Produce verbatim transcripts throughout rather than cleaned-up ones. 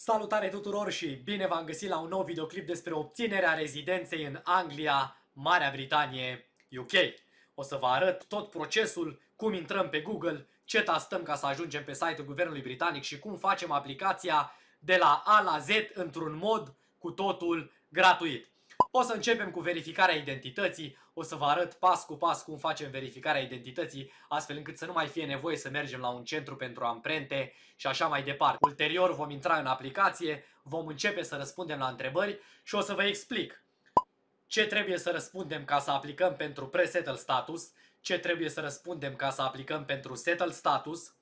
Salutare tuturor și bine v-am găsit la un nou videoclip despre obținerea rezidenței în Anglia, Marea Britanie, U K. O să vă arăt tot procesul, cum intrăm pe Google, ce tastăm ca să ajungem pe site-ul Guvernului Britanic și cum facem aplicația de la A la Z într-un mod cu totul gratuit. O să începem cu verificarea identității, o să vă arăt pas cu pas cum facem verificarea identității, astfel încât să nu mai fie nevoie să mergem la un centru pentru amprente și așa mai departe. Ulterior vom intra în aplicație, vom începe să răspundem la întrebări și o să vă explic ce trebuie să răspundem ca să aplicăm pentru pre-settle status, ce trebuie să răspundem ca să aplicăm pentru settle status,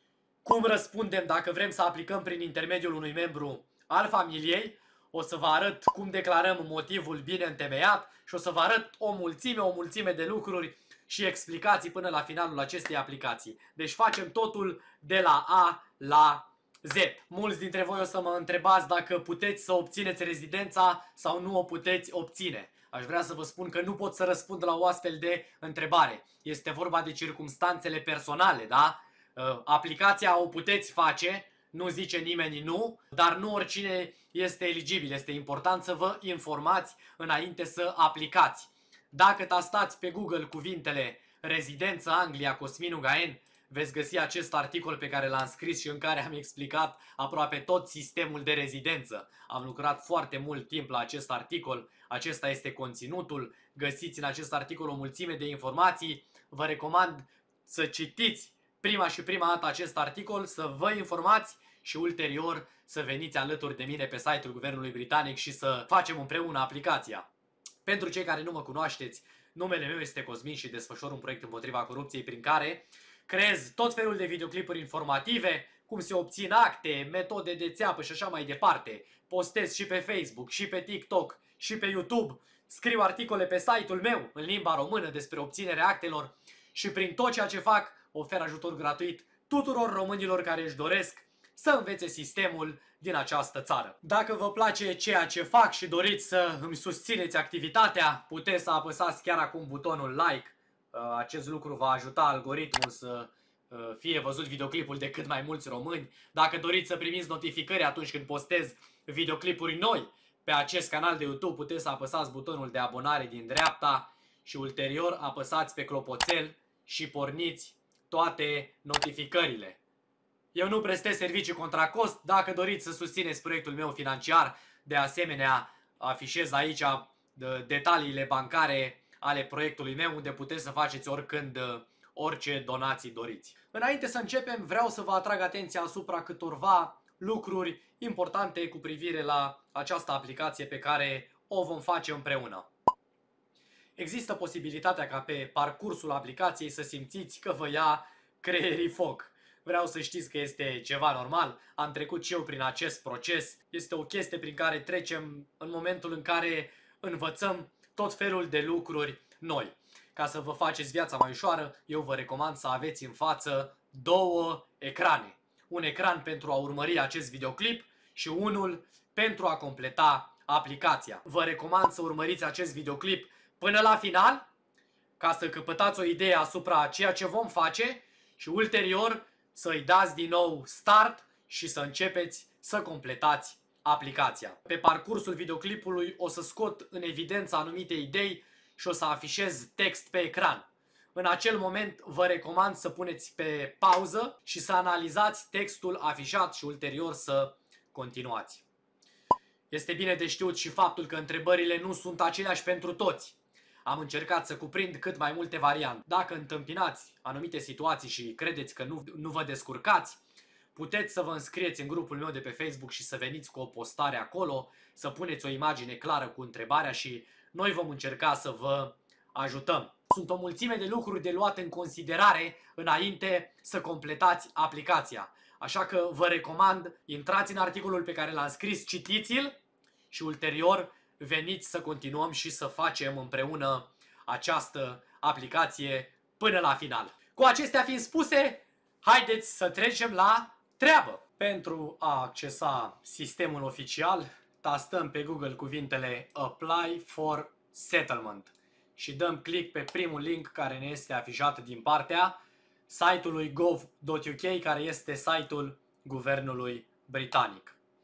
cum răspundem dacă vrem să aplicăm prin intermediul unui membru al familiei. O să vă arăt cum declarăm motivul bine întemeiat și o să vă arăt o mulțime, o mulțime de lucruri și explicații până la finalul acestei aplicații. Deci facem totul de la A la Z. Mulți dintre voi o să mă întrebați dacă puteți să obțineți rezidența sau nu o puteți obține. Aș vrea să vă spun că nu pot să răspund la o astfel de întrebare. Este vorba de circumstanțele personale, da? Aplicația o puteți face, nu zice nimeni nu, dar nu oricine este eligibil. Este important să vă informați înainte să aplicați. Dacă tastați pe Google cuvintele rezidență Anglia Cosmin Ugaen, veți găsi acest articol pe care l-am scris și în care am explicat aproape tot sistemul de rezidență. Am lucrat foarte mult timp la acest articol, acesta este conținutul, găsiți în acest articol o mulțime de informații. Vă recomand să citiți prima și prima dată acest articol, să vă informați și ulterior să veniți alături de mine pe site-ul Guvernului Britanic și să facem împreună aplicația. Pentru cei care nu mă cunoașteți, numele meu este Cosmin și desfășor un proiect împotriva corupției prin care creez tot felul de videoclipuri informative, cum se obțin acte, metode de țeapă și așa mai departe. Postez și pe Facebook, și pe TikTok, și pe YouTube. Scriu articole pe site-ul meu în limba română despre obținerea actelor și prin tot ceea ce fac ofer ajutor gratuit tuturor românilor care își doresc să învețe sistemul din această țară. Dacă vă place ceea ce fac și doriți să îmi susțineți activitatea, puteți să apăsați chiar acum butonul like. Acest lucru va ajuta algoritmul să fie văzut videoclipul de cât mai mulți români. Dacă doriți să primiți notificări atunci când postez videoclipuri noi pe acest canal de YouTube, puteți să apăsați butonul de abonare din dreapta și ulterior apăsați pe clopoțel și porniți toate notificările. Eu nu prestez servicii contra cost. Dacă doriți să susțineți proiectul meu financiar, de asemenea afișez aici detaliile bancare ale proiectului meu, unde puteți să faceți oricând orice donații doriți. Înainte să începem, vreau să vă atrag atenția asupra câtorva lucruri importante cu privire la această aplicație pe care o vom face împreună. Există posibilitatea ca pe parcursul aplicației să simțiți că vă ia creierii foc. Vreau să știți că este ceva normal, am trecut și eu prin acest proces. Este o chestie prin care trecem în momentul în care învățăm tot felul de lucruri noi. Ca să vă faceți viața mai ușoară, eu vă recomand să aveți în față două ecrane. Un ecran pentru a urmări acest videoclip și unul pentru a completa aplicația. Vă recomand să urmăriți acest videoclip până la final, ca să căpătați o idee asupra ceea ce vom face și ulterior să-i dați din nou start și să începeți să completați aplicația. Pe parcursul videoclipului o să scot în evidență anumite idei și o să afișez text pe ecran. În acel moment vă recomand să puneți pe pauză și să analizați textul afișat și ulterior să continuați. Este bine de știut și faptul că întrebările nu sunt aceleași pentru toți. Am încercat să cuprind cât mai multe variante. Dacă întâmpinați anumite situații și credeți că nu, nu vă descurcați, puteți să vă înscrieți în grupul meu de pe Facebook și să veniți cu o postare acolo, să puneți o imagine clară cu întrebarea și noi vom încerca să vă ajutăm. Sunt o mulțime de lucruri de luat în considerare înainte să completați aplicația. Așa că vă recomand, intrați în articolul pe care l-am scris, citiți-l și ulterior veniți să continuăm și să facem împreună această aplicație până la final. Cu acestea fiind spuse, haideți să trecem la treabă. Pentru a accesa sistemul oficial, tastăm pe Google cuvintele Apply for Settlement și dăm click pe primul link care ne este afișat din partea site-ului gov punct uk, care este site-ul Guvernului Britanic.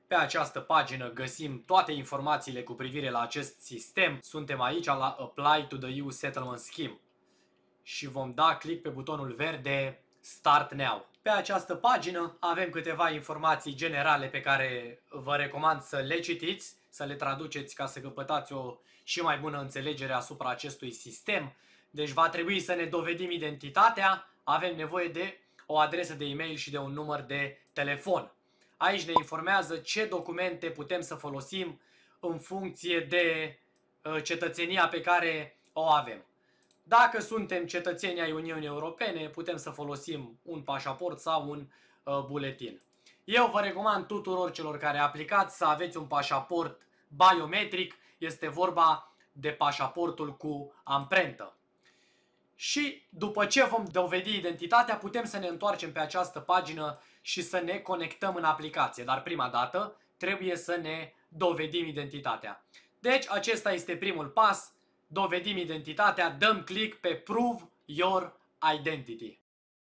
Pe această pagină găsim toate informațiile cu privire la acest sistem. Suntem aici la Apply to the E U Settlement Scheme și vom da click pe butonul verde Start Now. Pe această pagină avem câteva informații generale pe care vă recomand să le citiți, să le traduceți ca să căpătați o și mai bună înțelegere asupra acestui sistem. Deci va trebui să ne dovedim identitatea, avem nevoie de o adresă de e-mail și de un număr de telefon. Aici ne informează ce documente putem să folosim în funcție de cetățenia pe care o avem. Dacă suntem cetățeni ai Uniunii Europene, putem să folosim un pașaport sau un uh, buletin. Eu vă recomand tuturor celor care aplicați să aveți un pașaport biometric. Este vorba de pașaportul cu amprentă. Și după ce vom dovedi identitatea, putem să ne întoarcem pe această pagină și să ne conectăm în aplicație. Dar prima dată trebuie să ne dovedim identitatea. Deci acesta este primul pas. Dovedim identitatea, dăm click pe Prove Your Identity.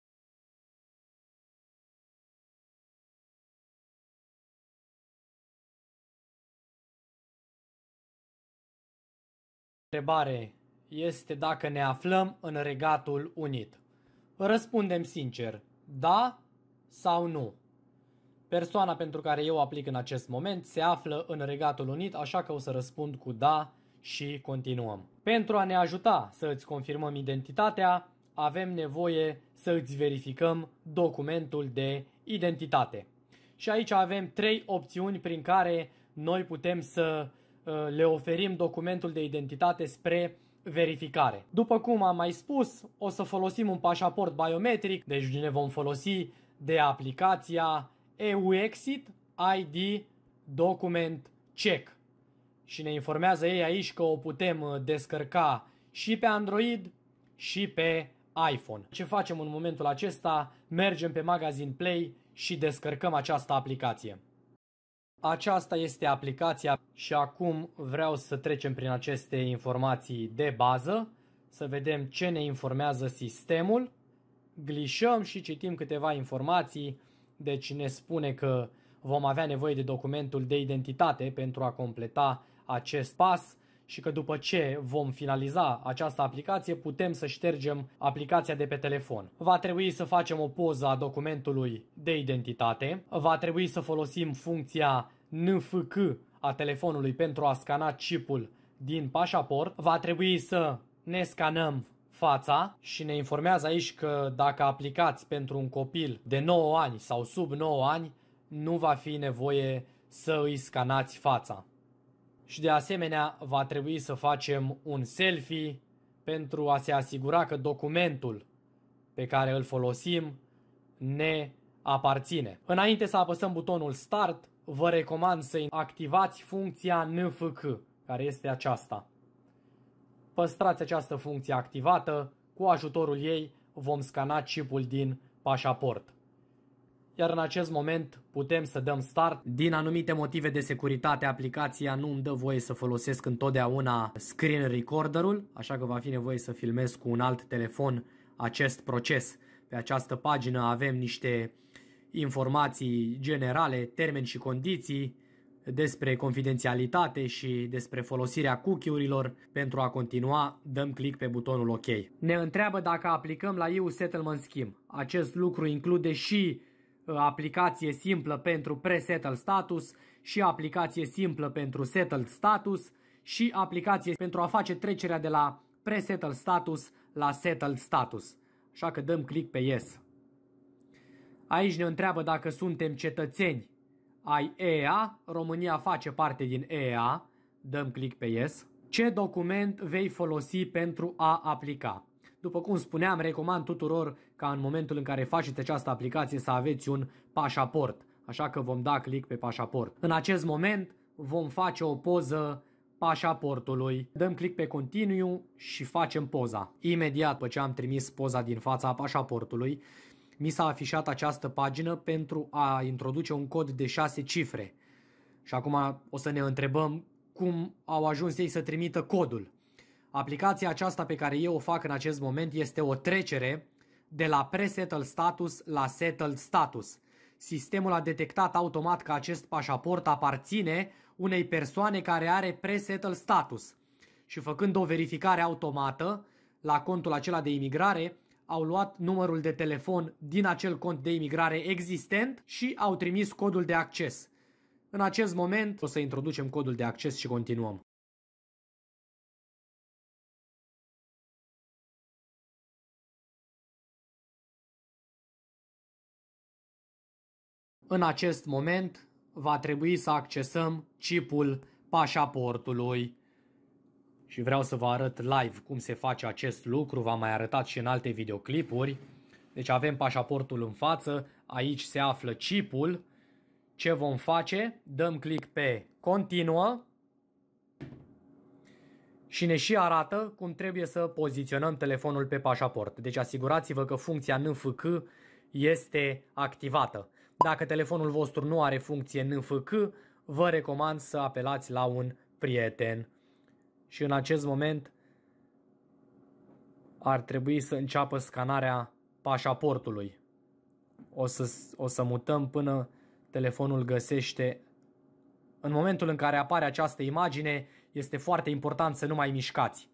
Întrebare este dacă ne aflăm în Regatul Unit. Răspundem sincer, da sau nu. Persoana pentru care eu aplic în acest moment se află în Regatul Unit, așa că o să răspund cu da și continuăm. Pentru a ne ajuta să îți confirmăm identitatea, avem nevoie să îți verificăm documentul de identitate. Și aici avem trei opțiuni prin care noi putem să uh, le oferim documentul de identitate spre verificare. După cum am mai spus, o să folosim un pașaport biometric, deci ne vom folosi de aplicația E U Exit I D Document Check. Și ne informează ei aici că o putem descărca și pe Android și pe iPhone. Ce facem în momentul acesta? Mergem pe Magazine Play și descărcăm această aplicație. Aceasta este aplicația și acum vreau să trecem prin aceste informații de bază, să vedem ce ne informează sistemul. Glișăm și citim câteva informații, deci ne spune că vom avea nevoie de documentul de identitate pentru a completa acest pas și că după ce vom finaliza această aplicație putem să ștergem aplicația de pe telefon. Va trebui să facem o poză a documentului de identitate, va trebui să folosim funcția N F C a telefonului pentru a scana chipul din pașaport, va trebui să ne scanăm fața și ne informează aici că dacă aplicați pentru un copil de nouă ani sau sub nouă ani, nu va fi nevoie să îi scanați fața. Și de asemenea va trebui să facem un selfie pentru a se asigura că documentul pe care îl folosim ne aparține. Înainte să apăsăm butonul Start, vă recomand să activați funcția N F C, care este aceasta. Păstrați această funcție activată, cu ajutorul ei vom scana chipul din pașaport. Iar în acest moment putem să dăm start. Din anumite motive de securitate, aplicația nu îmi dă voie să folosesc întotdeauna screen recorderul, așa că va fi nevoie să filmez cu un alt telefon acest proces. Pe această pagină avem niște informații generale, termeni și condiții despre confidențialitate și despre folosirea cookie-urilor. Pentru a continua, dăm click pe butonul OK. Ne întreabă dacă aplicăm la E U Settlement Scheme. Acest lucru include și aplicație simplă pentru Pre-Settled Status și aplicație simplă pentru Settled Status și aplicație pentru a face trecerea de la Pre-Settled Status la Settled Status. Așa că dăm click pe Yes. Aici ne întreabă dacă suntem cetățeni ai E E A. România face parte din E E A. Dăm click pe Yes. Ce document vei folosi pentru a aplica? După cum spuneam, recomand tuturor ca în momentul în care faceți această aplicație să aveți un pașaport. Așa că vom da click pe pașaport. În acest moment vom face o poză pașaportului. Dăm click pe Continue și facem poza. Imediat după ce am trimis poza din fața pașaportului, mi s-a afișat această pagină pentru a introduce un cod de șase cifre. Și acum o să ne întrebăm cum au ajuns ei să trimită codul. Aplicația aceasta pe care eu o fac în acest moment este o trecere de la Pre-Settled Status la Settled Status. sistemul a detectat automat că acest pașaport aparține unei persoane care are pre-settled status. Și făcând o verificare automată la contul acela de imigrare, au luat numărul de telefon din acel cont de imigrare existent și au trimis codul de acces. În acest moment o să introducem codul de acces și continuăm. În acest moment va trebui să accesăm chipul pașaportului. Și vreau să vă arăt live cum se face acest lucru, v-am mai arătat și în alte videoclipuri. Deci avem pașaportul în față, aici se află chipul. Ce vom face? Dăm click pe continuă și ne și arată cum trebuie să poziționăm telefonul pe pașaport. Deci asigurați-vă că funcția N F C este activată. Dacă telefonul vostru nu are funcție N F C, vă recomand să apelați la un prieten. Și în acest moment ar trebui să înceapă scanarea pașaportului. O să, o să mutăm până telefonul găsește. În momentul în care apare această imagine, este foarte important să nu mai mișcați.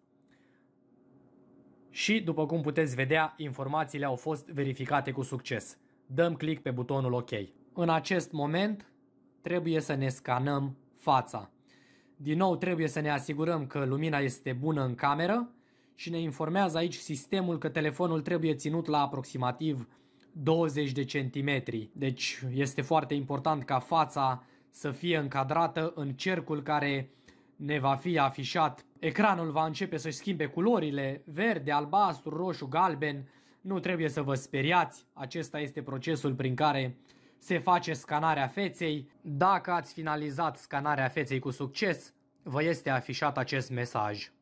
Și, după cum puteți vedea, informațiile au fost verificate cu succes. Dăm click pe butonul OK. În acest moment trebuie să ne scanăm fața. Din nou trebuie să ne asigurăm că lumina este bună în cameră și ne informează aici sistemul că telefonul trebuie ținut la aproximativ douăzeci de centimetri. Deci este foarte important ca fața să fie încadrată în cercul care ne va fi afișat. Ecranul va începe să-și schimbe culorile, verde, albastru, roșu, galben. Nu trebuie să vă speriați, acesta este procesul prin care se face scanarea feței. Dacă ați finalizat scanarea feței cu succes, vă este afișat acest mesaj.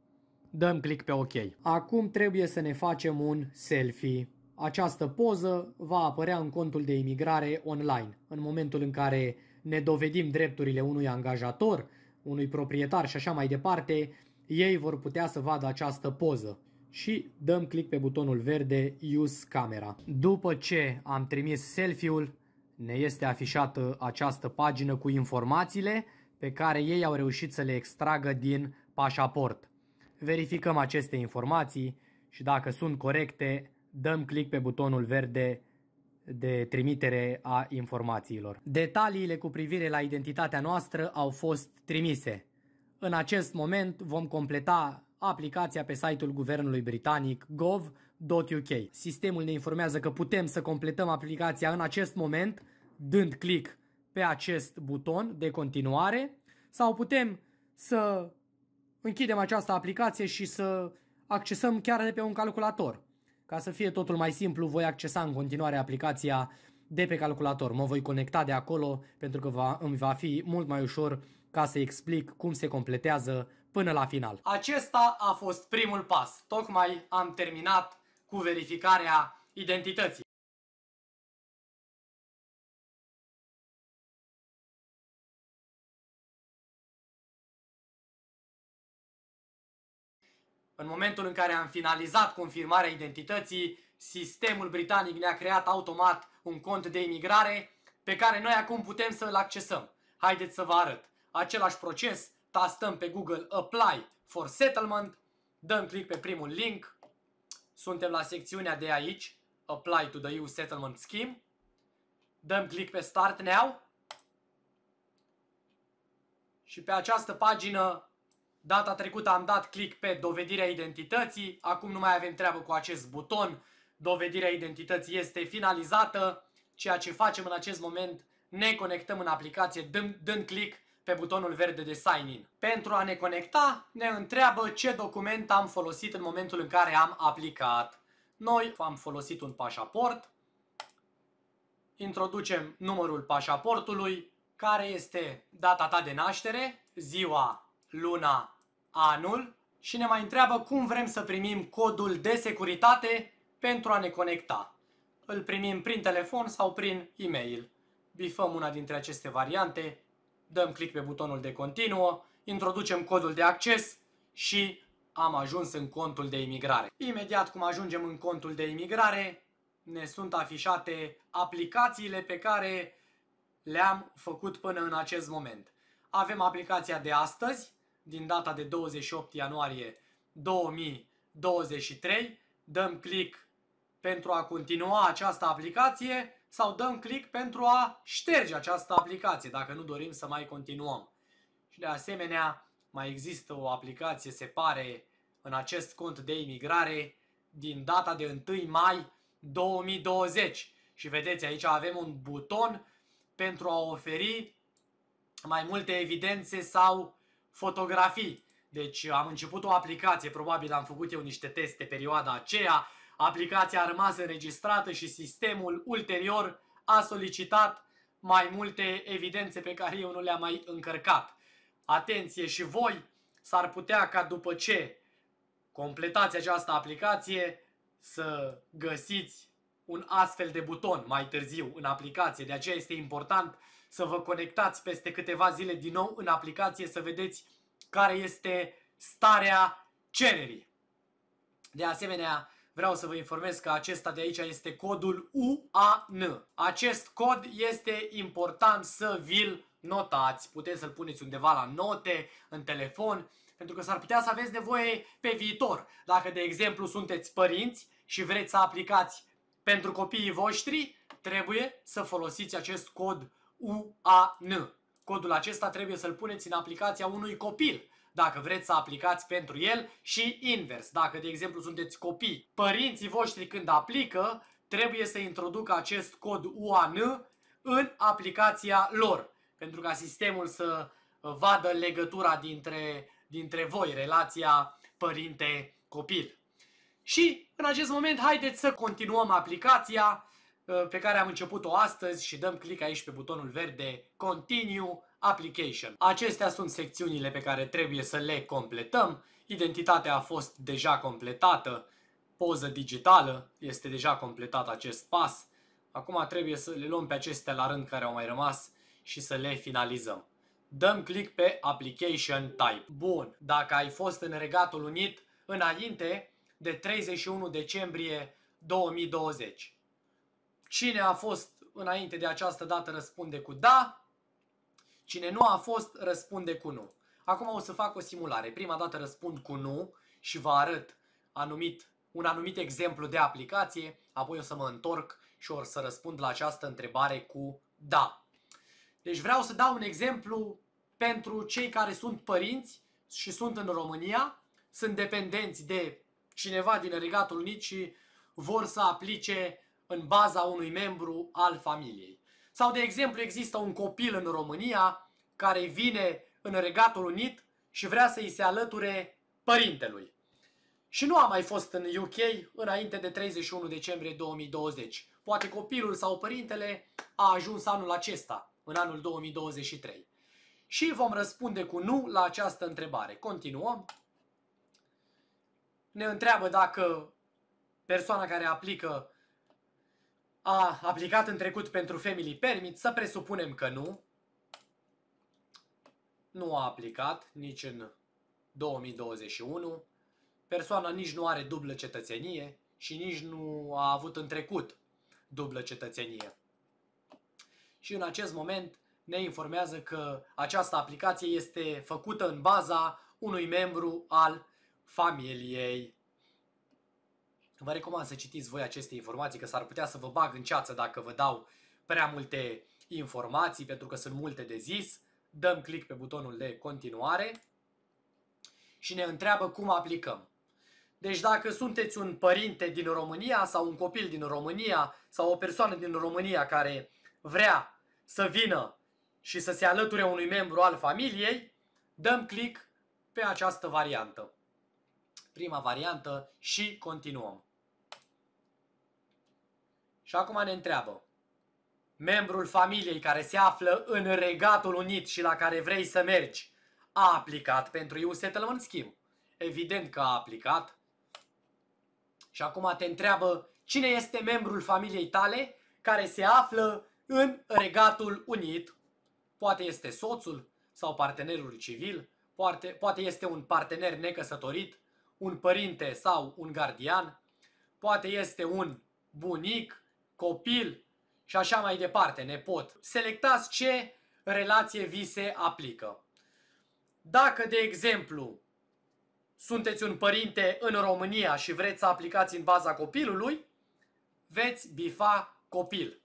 Dăm click pe OK. Acum trebuie să ne facem un selfie. Această poză va apărea în contul de imigrare online. În momentul în care ne dovedim drepturile unui angajator, unui proprietar și așa mai departe, ei vor putea să vadă această poză. Și dăm click pe butonul verde Use Camera. După ce am trimis selfie-ul, ne este afișată această pagină cu informațiile pe care ei au reușit să le extragă din pașaport. Verificăm aceste informații și dacă sunt corecte, dăm click pe butonul verde de trimitere a informațiilor. Detaliile cu privire la identitatea noastră au fost trimise. În acest moment vom completa aplicația pe site-ul Guvernului Britanic gov punct u k. Sistemul ne informează că putem să completăm aplicația în acest moment, dând click pe acest buton de continuare, sau putem să închidem această aplicație și să accesăm chiar de pe un calculator. Ca să fie totul mai simplu, voi accesa în continuare aplicația de pe calculator. Mă voi conecta de acolo pentru că va, îmi va fi mult mai ușor ca să explic cum se completează până la final. Acesta a fost primul pas. Tocmai am terminat cu verificarea identității. În momentul în care am finalizat confirmarea identității, sistemul britanic ne-a creat automat un cont de imigrare pe care noi acum putem să îl accesăm. Haideți să vă arăt. Același proces, tastăm pe Google Apply for Settlement, dăm click pe primul link, suntem la secțiunea de aici, Apply to the E U Settlement Scheme, dăm click pe Start Now și pe această pagină data trecută am dat click pe dovedirea identității, acum nu mai avem treabă cu acest buton, dovedirea identității este finalizată, ceea ce facem în acest moment, ne conectăm în aplicație dând, dând click pe butonul verde de Sign In. Pentru a ne conecta, ne întreabă ce document am folosit în momentul în care am aplicat. Noi am folosit un pașaport, introducem numărul pașaportului, care este data ta de naștere, ziua, luna, anul și ne mai întreabă cum vrem să primim codul de securitate pentru a ne conecta. Îl primim prin telefon sau prin e-mail. Bifăm una dintre aceste variante, dăm click pe butonul de continuă, introducem codul de acces și am ajuns în contul de imigrare. Imediat cum ajungem în contul de imigrare, ne sunt afișate aplicațiile pe care le-am făcut până în acest moment. Avem aplicația de astăzi, din data de douăzeci și opt ianuarie două mii douăzeci și trei. Dăm click pentru a continua această aplicație sau dăm click pentru a șterge această aplicație dacă nu dorim să mai continuăm. Și de asemenea mai există o aplicație, se pare, în acest cont de imigrare din data de întâi mai două mii douăzeci. Și vedeți, aici avem un buton pentru a oferi mai multe evidențe sau fotografii. Deci am început o aplicație, probabil am făcut eu niște teste perioada aceea, aplicația a rămas înregistrată și sistemul ulterior a solicitat mai multe evidențe pe care eu nu le-am mai încărcat. Atenție și voi, s-ar putea ca după ce completați această aplicație să găsiți un astfel de buton mai târziu în aplicație. De aceea este important să vă conectați peste câteva zile din nou în aplicație să vedeți care este starea cererii. De asemenea, vreau să vă informez că acesta de aici este codul U A N. Acest cod este important să vi-l notați. Puteți să-l puneți undeva la note, în telefon, pentru că s-ar putea să aveți nevoie pe viitor. Dacă, de exemplu, sunteți părinți și vreți să aplicați pentru copiii voștri, trebuie să folosiți acest cod U A N. Codul acesta trebuie să-l puneți în aplicația unui copil, dacă vreți să aplicați pentru el, și invers. Dacă, de exemplu, sunteți copii, părinții voștri când aplică, trebuie să introducă acest cod U A N în aplicația lor, pentru ca sistemul să vadă legătura dintre, dintre voi, relația părinte-copil. Și în acest moment haideți să continuăm aplicația pe care am început-o astăzi și dăm click aici pe butonul verde Continue Application. Acestea sunt secțiunile pe care trebuie să le completăm. Identitatea a fost deja completată, poză digitală, este deja completat acest pas. Acum trebuie să le luăm pe acestea la rând care au mai rămas și să le finalizăm. Dăm click pe Application Type. Bun, dacă ai fost în Regatul Unit înainte de treizeci și unu decembrie două mii douăzeci. Cine a fost înainte de această dată răspunde cu da, cine nu a fost răspunde cu nu. Acum o să fac o simulare. Prima dată răspund cu nu și vă arăt anumit, un anumit exemplu de aplicație, apoi o să mă întorc și o să răspund la această întrebare cu da. Deci vreau să dau un exemplu pentru cei care sunt părinți și sunt în România, sunt dependenți de cineva din Regatul Unit și vor să aplice în baza unui membru al familiei. Sau, de exemplu, există un copil în România care vine în Regatul Unit și vrea să îi se alăture părintelui. Și nu a mai fost în U K înainte de treizeci și unu decembrie două mii douăzeci. Poate copilul sau părintele a ajuns anul acesta, în anul două mii douăzeci și trei. Și vom răspunde cu nu la această întrebare. Continuăm. Ne întreabă dacă persoana care aplică a aplicat în trecut pentru Family Permit. Să presupunem că nu. Nu a aplicat nici în două mii douăzeci și unu. Persoana nici nu are dublă cetățenie și nici nu a avut în trecut dublă cetățenie. Și în acest moment ne informează că această aplicație este făcută în baza unui membru al familiei. Vă recomand să citiți voi aceste informații, că s-ar putea să vă bag în ceață dacă vă dau prea multe informații, pentru că sunt multe de zis. Dăm click pe butonul de continuare și ne întreabă cum aplicăm. Deci dacă sunteți un părinte din România sau un copil din România sau o persoană din România care vrea să vină și să se alăture unui membru al familiei, dăm click pe această variantă. Prima variantă și continuăm. Și acum ne întreabă: membrul familiei care se află în Regatul Unit și la care vrei să mergi a aplicat pentru E U Settlement Scheme? Evident că a aplicat. Și acum te întreabă cine este membrul familiei tale care se află în Regatul Unit. Poate este soțul sau partenerul civil, poate, poate este un partener necăsătorit, un părinte sau un gardian, poate este un bunic, copil și așa mai departe, nepot. Selectați ce relație vi se aplică. Dacă, de exemplu, sunteți un părinte în România și vreți să aplicați în baza copilului, veți bifa copil.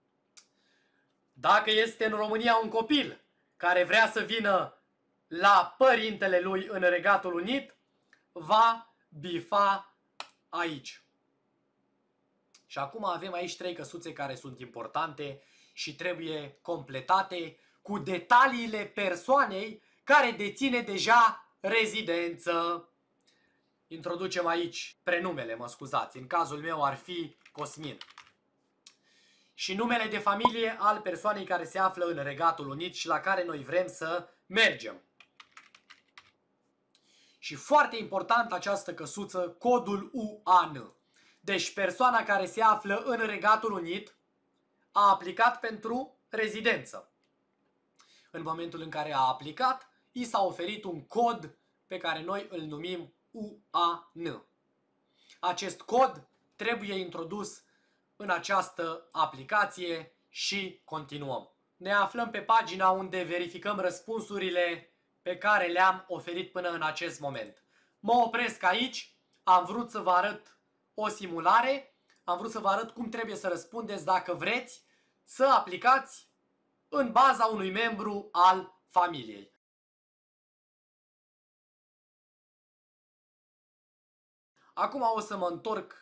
Dacă este în România un copil care vrea să vină la părintele lui în Regatul Unit, va bifa aici. Și acum avem aici trei căsuțe care sunt importante și trebuie completate cu detaliile persoanei care deține deja rezidență. Introducem aici prenumele, mă scuzați, în cazul meu ar fi Cosmin. Și numele de familie al persoanei care se află în Regatul Unit și la care noi vrem să mergem. Și foarte important această căsuță, codul U A N. Deci persoana care se află în Regatul Unit a aplicat pentru rezidență. În momentul în care a aplicat, i s-a oferit un cod pe care noi îl numim U A N. Acest cod trebuie introdus în această aplicație și continuăm. Ne aflăm pe pagina unde verificăm răspunsurile pe care le-am oferit până în acest moment. Mă opresc aici, am vrut să vă arăt o simulare, am vrut să vă arăt cum trebuie să răspundeți dacă vreți să aplicați în baza unui membru al familiei. Acum o să mă întorc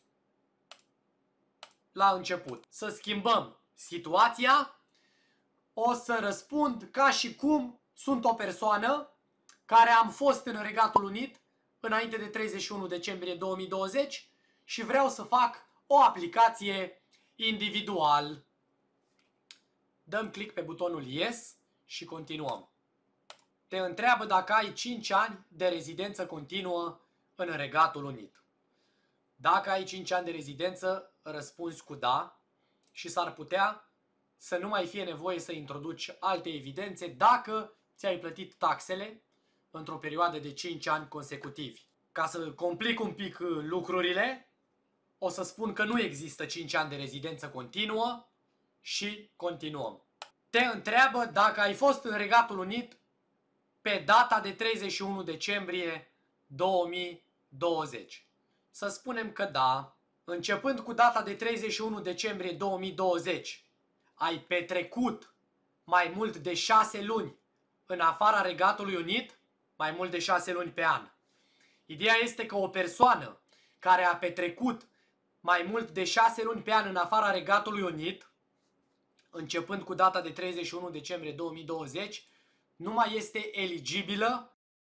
la început. Să schimbăm situația. O să răspund ca și cum sunt o persoană care am fost în Regatul Unit înainte de treizeci și unu decembrie două mii douăzeci și vreau să fac o aplicație individual. Dăm click pe butonul Yes și continuăm. Te întreabă dacă ai cinci ani de rezidență continuă în Regatul Unit. Dacă ai cinci ani de rezidență, răspunzi cu da și s-ar putea să nu mai fie nevoie să introduci alte evidențe dacă ți-ai plătit taxele într-o perioadă de cinci ani consecutivi. Ca să complic un pic lucrurile, o să spun că nu există cinci ani de rezidență continuă și continuăm. Te întreabă dacă ai fost în Regatul Unit pe data de treizeci și unu decembrie două mii douăzeci. Să spunem că da. Începând cu data de treizeci și unu decembrie două mii douăzeci, ai petrecut mai mult de șase luni în afara Regatului Unit, mai mult de șase luni pe an. Ideea este că o persoană care a petrecut mai mult de șase luni pe an în afara Regatului Unit, începând cu data de treizeci și unu decembrie două mii douăzeci, nu mai este eligibilă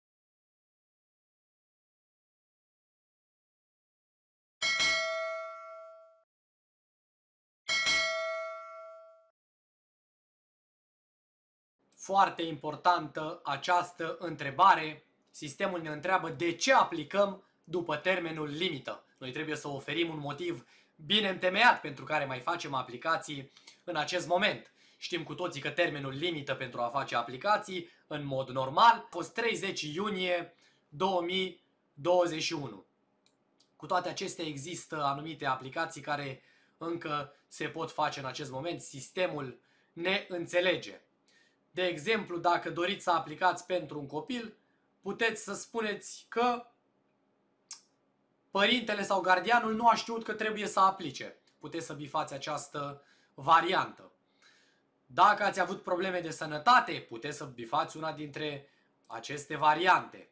Foarte importantă această întrebare. Sistemul ne întreabă de ce aplicăm după termenul limită. Noi trebuie să oferim un motiv bine întemeiat pentru care mai facem aplicații în acest moment. Știm cu toții că termenul limită pentru a face aplicații în mod normal a fost treizeci iunie două mii douăzeci și unu. Cu toate acestea există anumite aplicații care încă se pot face în acest moment. Sistemul ne înțelege. De exemplu, dacă doriți să aplicați pentru un copil, puteți să spuneți că părintele sau gardianul nu a știut că trebuie să aplice. Puteți să bifați această variantă. Dacă ați avut probleme de sănătate, puteți să bifați una dintre aceste variante.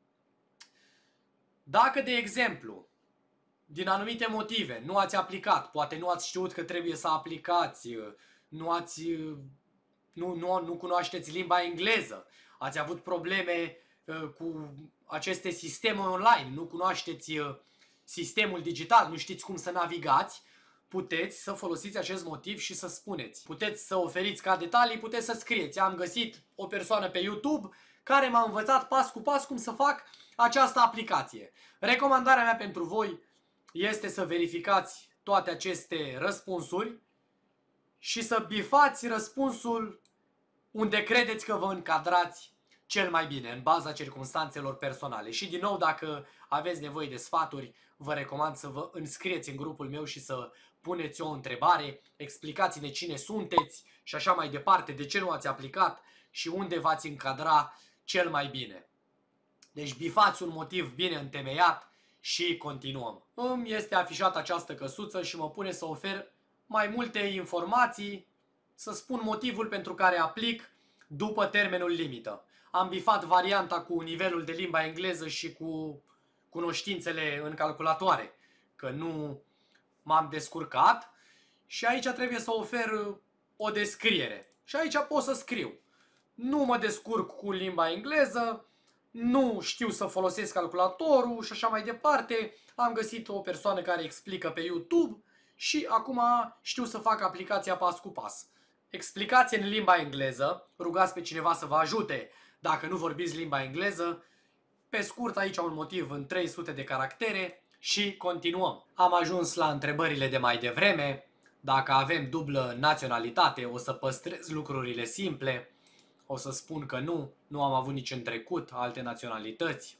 Dacă, de exemplu, din anumite motive nu ați aplicat, poate nu ați știut că trebuie să aplicați, nu ați... Nu, nu, nu cunoașteți limba engleză, ați avut probleme uh, cu aceste sisteme online, nu cunoașteți uh, sistemul digital, nu știți cum să navigați, puteți să folosiți acest motiv și să spuneți. Puteți să oferiți ca detalii, puteți să scrieți. Am găsit o persoană pe YouTube care m-a învățat pas cu pas cum să fac această aplicație. Recomandarea mea pentru voi este să verificați toate aceste răspunsuri și să bifați răspunsul unde credeți că vă încadrați cel mai bine în baza circumstanțelor personale. Și din nou, dacă aveți nevoie de sfaturi, vă recomand să vă înscrieți în grupul meu și să puneți o întrebare, explicați-ne cine sunteți și așa mai departe, de ce nu ați aplicat și unde v-ați încadra cel mai bine. Deci bifați un motiv bine întemeiat și continuăm. Îmi este afișată această căsuță și mă pune să ofer mai multe informații, să spun motivul pentru care aplic după termenul limită. Am bifat varianta cu nivelul de limba engleză și cu cunoștințele în calculatoare, că nu m-am descurcat și aici trebuie să ofer o descriere. Și aici pot să scriu: nu mă descurc cu limba engleză, nu știu să folosesc calculatorul și așa mai departe. Am găsit o persoană care explică pe YouTube și acum știu să fac aplicația pas cu pas. Explicație în limba engleză, rugați pe cineva să vă ajute dacă nu vorbiți limba engleză. Pe scurt, aici un motiv în trei sute de caractere și continuăm. Am ajuns la întrebările de mai devreme. Dacă avem dublă naționalitate, o să păstrez lucrurile simple. O să spun că nu, nu am avut nici în trecut alte naționalități.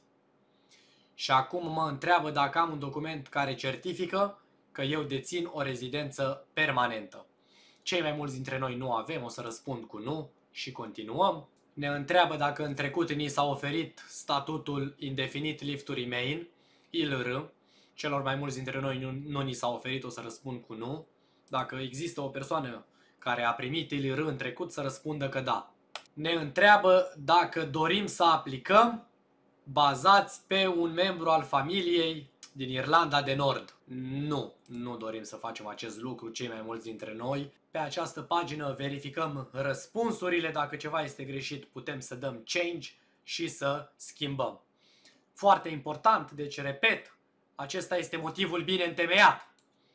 Și acum mă întreabă dacă am un document care certifică că eu dețin o rezidență permanentă. Cei mai mulți dintre noi nu avem, o să răspund cu nu și continuăm. Ne întreabă dacă în trecut ni s-a oferit statutul Indefinite Leave to Remain, I L R. Celor mai mulți dintre noi nu, nu ni s-a oferit, o să răspund cu nu. Dacă există o persoană care a primit I L R în trecut, să răspundă că da. Ne întreabă dacă dorim să aplicăm bazați pe un membru al familiei din Irlanda de Nord. Nu, nu dorim să facem acest lucru cei mai mulți dintre noi. Pe această pagină verificăm răspunsurile, dacă ceva este greșit putem să dăm change și să schimbăm. Foarte important, deci repet, acesta este motivul bine întemeiat.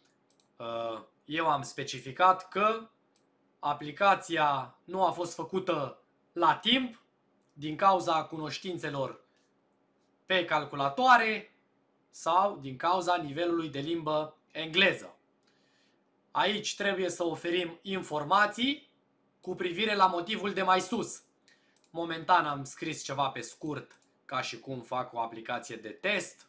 Eu am specificat că aplicația nu a fost făcută la timp din cauza cunoștințelor pe calculatoare sau din cauza nivelului de limbă engleză. Aici trebuie să oferim informații cu privire la motivul de mai sus. Momentan am scris ceva pe scurt, ca și cum fac o aplicație de test.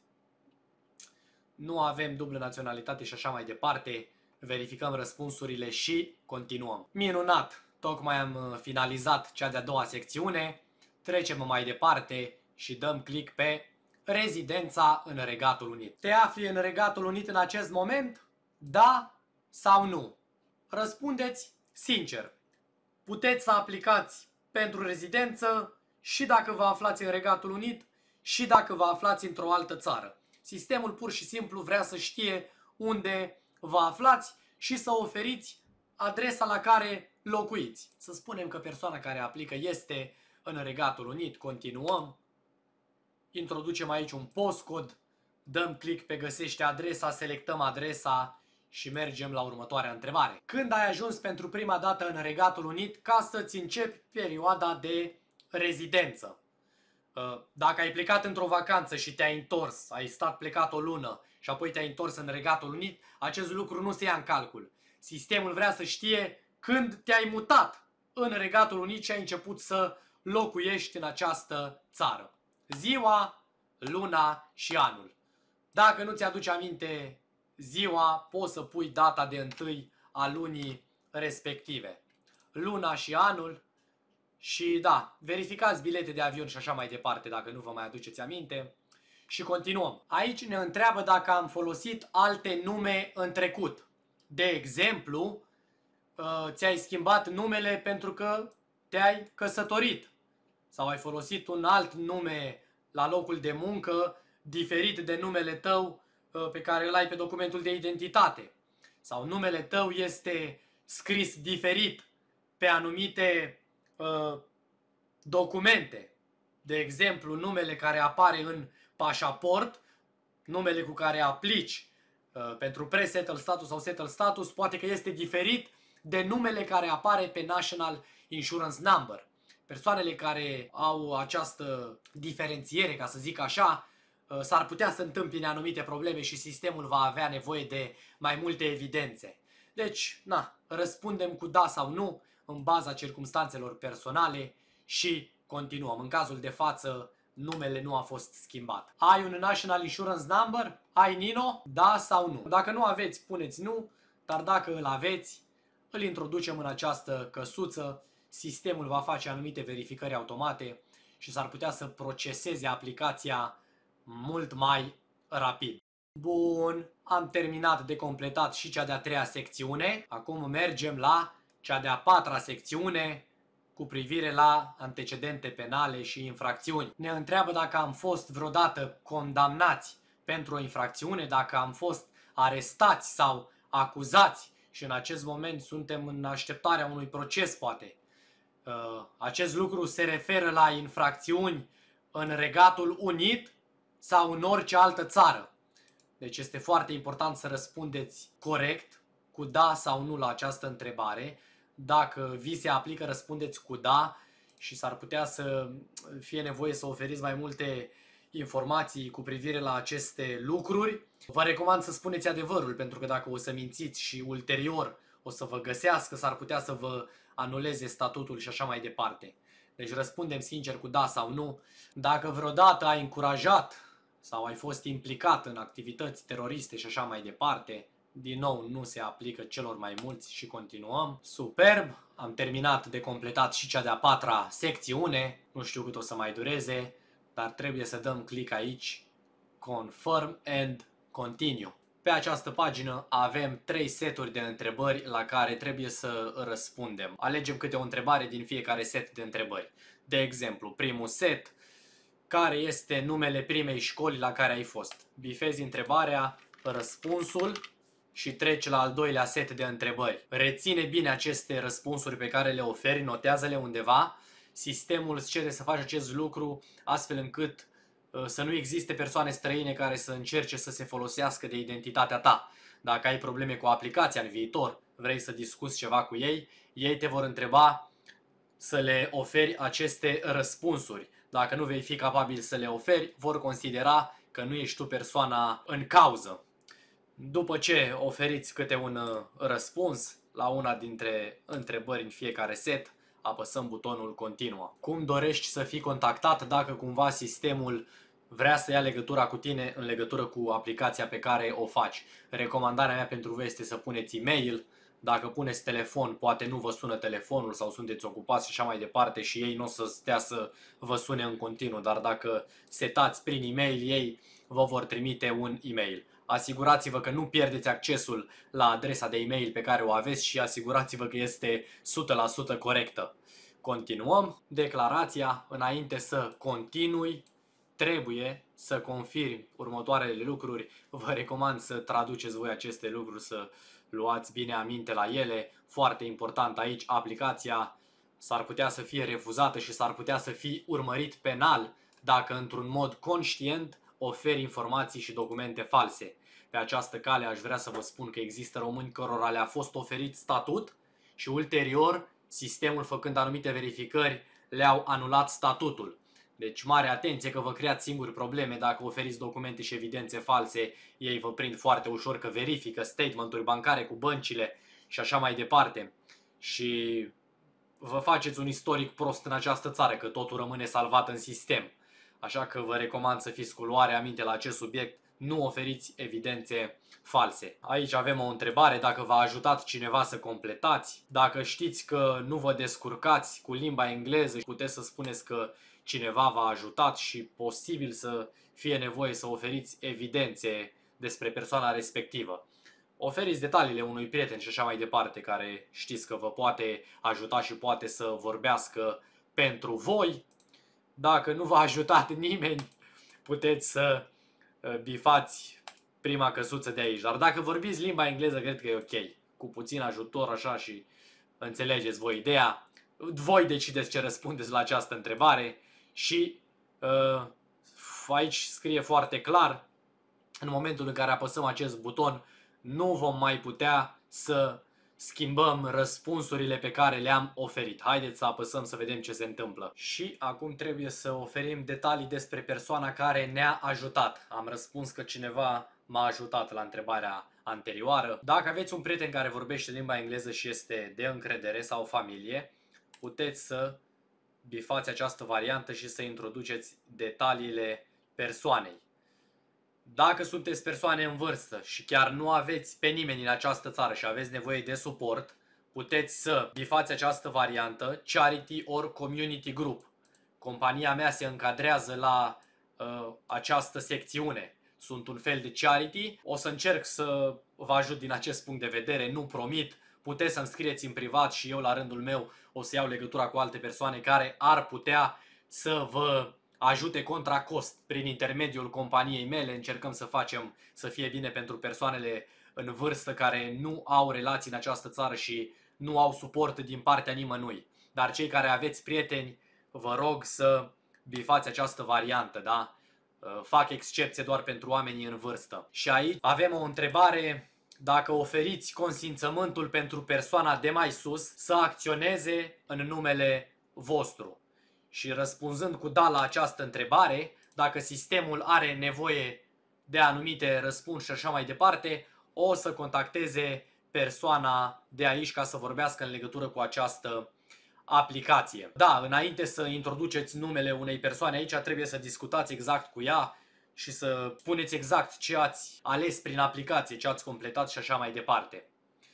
Nu avem dublă naționalitate și așa mai departe. Verificăm răspunsurile și continuăm. Minunat! Tocmai am finalizat cea de-a doua secțiune. Trecem mai departe și dăm click pe rezidența în Regatul Unit. Te afli în Regatul Unit în acest moment? Da sau nu? Răspundeți sincer. Puteți să aplicați pentru rezidență și dacă vă aflați în Regatul Unit și dacă vă aflați într-o altă țară. Sistemul pur și simplu vrea să știe unde vă aflați și să oferiți adresa la care locuiți. Să spunem că persoana care aplică este în Regatul Unit, continuăm. Introducem aici un postcode, dăm click pe găsește adresa, selectăm adresa și mergem la următoarea întrebare. Când ai ajuns pentru prima dată în Regatul Unit ca să-ți începi perioada de rezidență? Dacă ai plecat într-o vacanță și te-ai întors, ai stat plecat o lună și apoi te-ai întors în Regatul Unit, acest lucru nu se ia în calcul. Sistemul vrea să știe când te-ai mutat în Regatul Unit și ai început să locuiești în această țară. Ziua, luna și anul. Dacă nu ți-aduce aminte ziua, poți să pui data de întâi a lunii respective. Luna și anul. Și da, verificați bilete de avion și așa mai departe dacă nu vă mai aduceți aminte. Și continuăm. Aici ne întreabă dacă am folosit alte nume în trecut. De exemplu, ți-ai schimbat numele pentru că te-ai căsătorit. Sau ai folosit un alt nume la locul de muncă diferit de numele tău pe care îl ai pe documentul de identitate. Sau numele tău este scris diferit pe anumite uh, documente. De exemplu, numele care apare în pașaport, numele cu care aplici uh, pentru pre-settle status sau settle status, poate că este diferit de numele care apare pe National Insurance Number. Persoanele care au această diferențiere, ca să zic așa, s-ar putea să întâmpine anumite probleme și sistemul va avea nevoie de mai multe evidențe. Deci, na, răspundem cu da sau nu în baza circumstanțelor personale și Continuăm. În cazul de față, numele nu a fost schimbat. Ai un National Insurance Number? Ai Nino? Da sau nu? Dacă nu aveți, puneți nu, dar dacă îl aveți, îl introducem în această căsuță. Sistemul va face anumite verificări automate și s-ar putea să proceseze aplicația mult mai rapid. Bun, am terminat de completat și cea de-a treia secțiune. Acum mergem la cea de-a patra secțiune cu privire la antecedente penale și infracțiuni. Ne întreabă dacă am fost vreodată condamnați pentru o infracțiune, dacă am fost arestați sau acuzați și în acest moment suntem în așteptarea unui proces, poate. Acest lucru se referă la infracțiuni în Regatul Unit sau în orice altă țară. Deci este foarte important să răspundeți corect, cu da sau nu la această întrebare. Dacă vi se aplică, răspundeți cu da și s-ar putea să fie nevoie să oferiți mai multe informații cu privire la aceste lucruri. Vă recomand să spuneți adevărul, pentru că dacă o să mințiți și ulterior o să vă găsească, s-ar putea să vă anuleze statutul și așa mai departe. Deci răspundem sincer cu da sau nu. Dacă vreodată ai încurajat sau ai fost implicat în activități teroriste și așa mai departe, din nou nu se aplică celor mai mulți și continuăm. Superb! Am terminat de completat și cea de-a patra secțiune. Nu știu cât o să mai dureze, dar trebuie să dăm click aici. Confirm and continue. Pe această pagină avem trei seturi de întrebări la care trebuie să răspundem. Alegem câte o întrebare din fiecare set de întrebări. De exemplu, primul set: care este numele primei școli la care ai fost? Bifezi întrebarea, răspunsul și treci la al doilea set de întrebări. Reține bine aceste răspunsuri pe care le oferi, notează-le undeva. Sistemul îți cere să faci acest lucru astfel încât uh, să nu existe persoane străine care să încerce să se folosească de identitatea ta. Dacă ai probleme cu aplicația în viitor, vrei să discuți ceva cu ei, ei te vor întreba să le oferi aceste răspunsuri. Dacă nu vei fi capabil să le oferi, vor considera că nu ești tu persoana în cauză. După ce oferiți câte un răspuns la una dintre întrebări în fiecare set, apăsăm butonul continuă. Cum dorești să fii contactat dacă cumva sistemul vrea să ia legătura cu tine în legătură cu aplicația pe care o faci? Recomandarea mea pentru voi este să puneți e-mail. Dacă puneți telefon, poate nu vă sună telefonul sau sunteți ocupați și așa mai departe și ei nu o să stea să vă sune în continuu, dar dacă setați prin e-mail, ei vă vor trimite un e-mail. Asigurați-vă că nu pierdeți accesul la adresa de e-mail pe care o aveți și asigurați-vă că este o sută la sută corectă. Continuăm. Declarația. Înainte să continui, trebuie să confirmi următoarele lucruri. Vă recomand să traduceți voi aceste lucruri, să luați bine aminte la ele. Foarte important aici, aplicația s-ar putea să fie refuzată și s-ar putea să fie urmărit penal dacă într-un mod conștient oferi informații și documente false. Pe această cale aș vrea să vă spun că există români cărora le-a fost oferit statut și ulterior sistemul, făcând anumite verificări, le-au anulat statutul. Deci mare atenție că vă creați singuri probleme dacă oferiți documente și evidențe false. Ei vă prind foarte ușor că verifică statementuri bancare cu băncile și așa mai departe. Și vă faceți un istoric prost în această țară, că totul rămâne salvat în sistem. Așa că vă recomand să fiți cu luare aminte la acest subiect, nu oferiți evidențe false. Aici avem o întrebare: dacă v-a ajutat cineva să completați, dacă știți că nu vă descurcați cu limba engleză, puteți să spuneți că cineva v-a ajutat și posibil să fie nevoie să oferiți evidențe despre persoana respectivă. Oferiți detaliile unui prieten și așa mai departe, care știți că vă poate ajuta și poate să vorbească pentru voi. Dacă nu v-a ajutat nimeni, puteți să bifați prima căsuță de aici. Dar dacă vorbiți limba engleză, cred că e ok. Cu puțin ajutor așa și înțelegeți voi ideea. Voi decideți ce răspundeți la această întrebare și uh, aici scrie foarte clar: în momentul în care apăsăm acest buton, nu vom mai putea să schimbăm răspunsurile pe care le-am oferit. Haideți să apăsăm să vedem ce se întâmplă. Și acum trebuie să oferim detalii despre persoana care ne-a ajutat. Am răspuns că cineva m-a ajutat la întrebarea anterioară. Dacă aveți un prieten care vorbește limba engleză și este de încredere sau familie, puteți să bifați această variantă și să introduceți detaliile persoanei. Dacă sunteți persoane în vârstă și chiar nu aveți pe nimeni în această țară și aveți nevoie de suport, puteți să bifați această variantă, Charity or Community Group. Compania mea se încadrează la uh, această secțiune. Sunt un fel de charity. O să încerc să vă ajut din acest punct de vedere, nu promit. Puteți să-mi scrieți în privat și eu la rândul meu o să iau legătura cu alte persoane care ar putea să vă ajute contra cost prin intermediul companiei mele. Încercăm să facem să fie bine pentru persoanele în vârstă care nu au relații în această țară și nu au suport din partea nimănui. Dar cei care aveți prieteni, vă rog să bifați această variantă, da? Fac excepție doar pentru oamenii în vârstă. Și aici avem o întrebare: dacă oferiți consimțământul pentru persoana de mai sus să acționeze în numele vostru. Și răspunzând cu da la această întrebare, dacă sistemul are nevoie de anumite răspunsuri și așa mai departe, o să contacteze persoana de aici ca să vorbească în legătură cu această aplicație. Da, înainte să introduceți numele unei persoane aici, trebuie să discutați exact cu ea și să spuneți exact ce ați ales prin aplicație, ce ați completat și așa mai departe.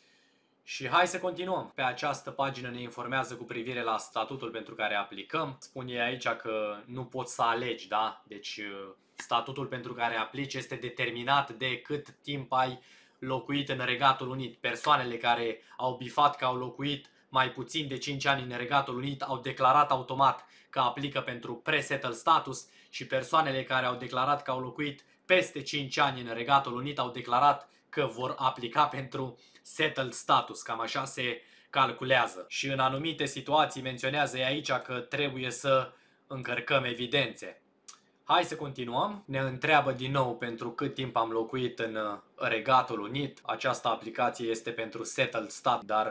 Și hai să continuăm. Pe această pagină ne informează cu privire la statutul pentru care aplicăm. Spune aici că nu poți să alegi, da? Deci statutul pentru care aplici este determinat de cât timp ai locuit în Regatul Unit. Persoanele care au bifat că au locuit mai puțin de cinci ani în Regatul Unit au declarat automat că aplică pentru pre-settled status și persoanele care au declarat că au locuit peste cinci ani în Regatul Unit au declarat că vor aplica pentru settled status. Cam așa se calculează. Și în anumite situații menționează aici că trebuie să încărcăm evidențe. Hai să continuăm. Ne întreabă din nou pentru cât timp am locuit în Regatul Unit. Această aplicație este pentru settled status, dar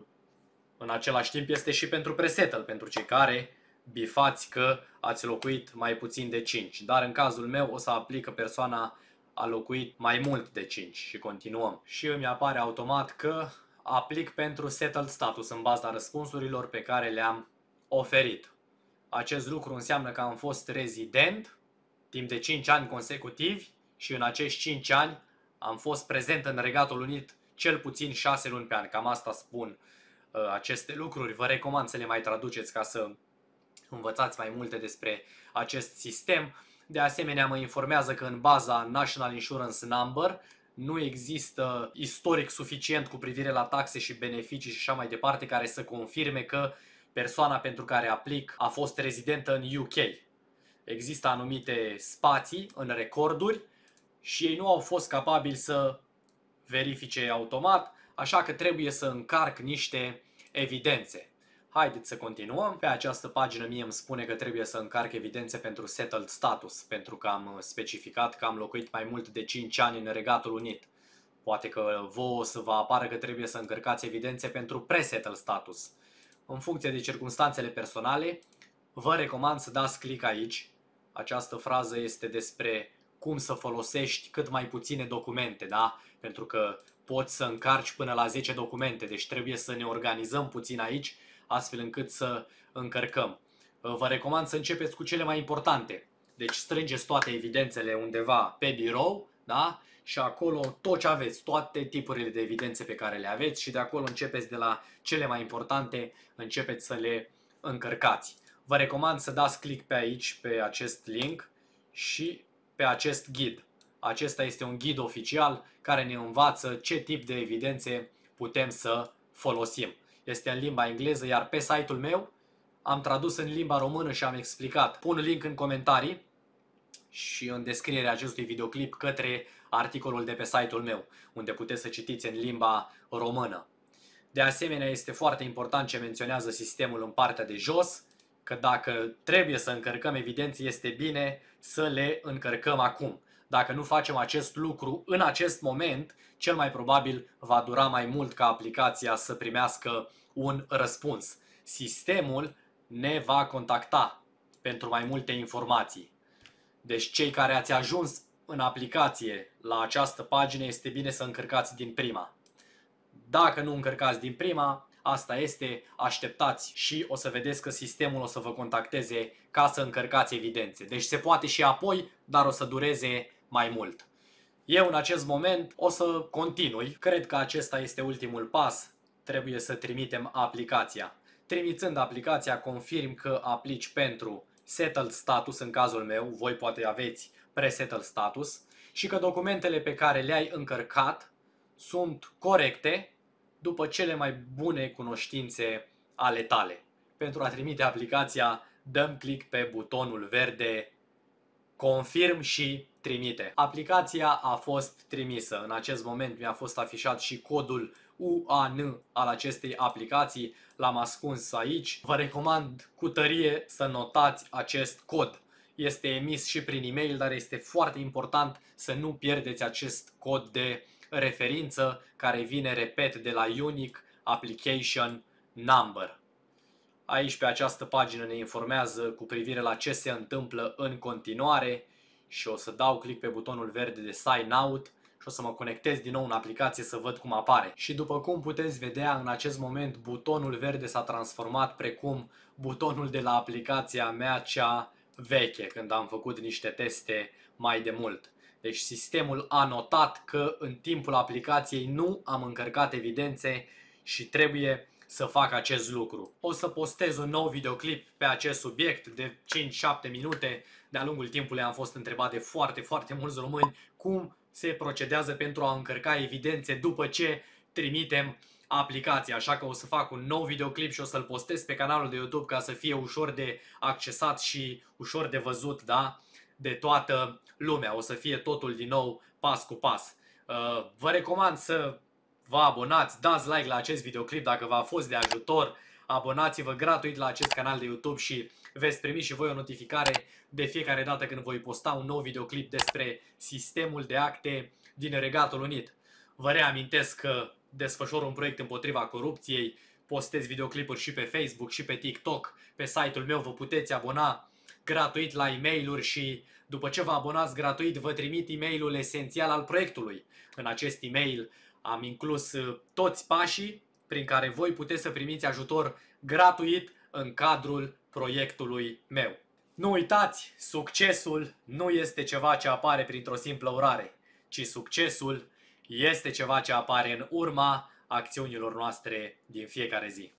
în același timp este și pentru pre-settled, pentru cei care bifați că ați locuit mai puțin de cinci. Dar în cazul meu o să aplică persoana a locuit mai mult de cinci și continuăm. Și îmi apare automat că aplic pentru settled status în baza răspunsurilor pe care le-am oferit. Acest lucru înseamnă că am fost rezident timp de cinci ani consecutivi și în acești cinci ani am fost prezent în Regatul Unit cel puțin șase luni pe an. Cam asta spun uh, aceste lucruri. Vă recomand să le mai traduceți ca să învățați mai multe despre acest sistem. De asemenea, mă informează că în baza National Insurance Number nu există istoric suficient cu privire la taxe și beneficii și așa mai departe care să confirme că persoana pentru care aplic a fost rezidentă în U K. Există anumite spații în recorduri și ei nu au fost capabili să verifice automat, așa că trebuie să încarc niște evidențe. Haideți să continuăm. Pe această pagină mie îmi spune că trebuie să încarc evidențe pentru settled status, pentru că am specificat că am locuit mai mult de cinci ani în Regatul Unit. Poate că vouă o să vă apară că trebuie să încărcați evidențe pentru pre-settled status. În funcție de circumstanțele personale, vă recomand să dați click aici. Această frază este despre cum să folosești cât mai puține documente, da? Pentru că poți să încarci până la zece documente, deci trebuie să ne organizăm puțin aici, astfel încât să încărcăm. Vă recomand să începeți cu cele mai importante. Deci strângeți toate evidențele undeva pe birou, da? Și acolo tot ce aveți, toate tipurile de evidențe pe care le aveți și de acolo începeți de la cele mai importante, începeți să le încărcați. Vă recomand să dați click pe aici, pe acest link și pe acest ghid. Acesta este un ghid oficial care ne învață ce tip de evidențe putem să folosim. Este în limba engleză, iar pe site-ul meu am tradus în limba română și am explicat. Pun link în comentarii și în descrierea acestui videoclip către articolul de pe site-ul meu, unde puteți să citiți în limba română. De asemenea, este foarte important ce menționează sistemul în partea de jos, că dacă trebuie să încărcăm evidențe, este bine să le încărcăm acum. Dacă nu facem acest lucru în acest moment, cel mai probabil va dura mai mult ca aplicația să primească un răspuns. Sistemul ne va contacta pentru mai multe informații. Deci cei care ați ajuns în aplicație la această pagină, este bine să încărcați din prima. Dacă nu încărcați din prima, asta este, așteptați și o să vedeți că sistemul o să vă contacteze ca să încărcați evidențe. Deci se poate și apoi, dar o să dureze mai mult. Eu în acest moment o să continui. Cred că acesta este ultimul pas. Trebuie să trimitem aplicația. Trimițând aplicația, confirm că aplici pentru Settled Status în cazul meu. Voi poate aveți Pre-Settled Status. Și că documentele pe care le-ai încărcat sunt corecte după cele mai bune cunoștințe ale tale. Pentru a trimite aplicația, dăm click pe butonul verde Confirm și trimite. Aplicația a fost trimisă. În acest moment mi-a fost afișat și codul U A N al acestei aplicații. L-am ascuns aici. Vă recomand cu tărie să notați acest cod. Este emis și prin e-mail, dar este foarte important să nu pierdeți acest cod de referință care vine, repet, de la Unique Application Number. Aici pe această pagină ne informează cu privire la ce se întâmplă în continuare și o să dau click pe butonul verde de Sign Out și o să mă conectez din nou în aplicație să văd cum apare. Și după cum puteți vedea, în acest moment butonul verde s-a transformat precum butonul de la aplicația mea cea veche, când am făcut niște teste mai de mult. Deci sistemul a notat că în timpul aplicației nu am încărcat evidențe și trebuie să fac acest lucru. O să postez un nou videoclip pe acest subiect de cinci șapte minute. De-a lungul timpului am fost întrebat de foarte, foarte mulți români cum se procedează pentru a încărca evidențe după ce trimitem aplicația. Așa că o să fac un nou videoclip și o să-l postez pe canalul de YouTube ca să fie ușor de accesat și ușor de văzut, da? De toată lumea. O să fie totul din nou pas cu pas. Vă recomand să vă abonați, dați like la acest videoclip dacă v-a fost de ajutor, abonați-vă gratuit la acest canal de YouTube și veți primi și voi o notificare de fiecare dată când voi posta un nou videoclip despre sistemul de acte din Regatul Unit. Vă reamintesc că desfășor un proiect împotriva corupției, postez videoclipuri și pe Facebook și pe TikTok. Pe site-ul meu vă puteți abona gratuit la e-mail-uri și după ce vă abonați gratuit vă trimit e-mailul esențial al proiectului. În acest e-mail am inclus toți pașii prin care voi puteți să primiți ajutor gratuit în cadrul proiectului meu. Nu uitați, succesul nu este ceva ce apare printr-o simplă urare, ci succesul este ceva ce apare în urma acțiunilor noastre din fiecare zi.